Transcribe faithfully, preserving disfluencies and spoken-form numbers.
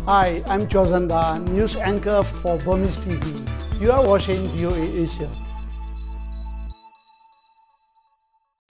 Hi, I'm Chozanda, news anchor for Burmese T V. You are watching V O A Asia.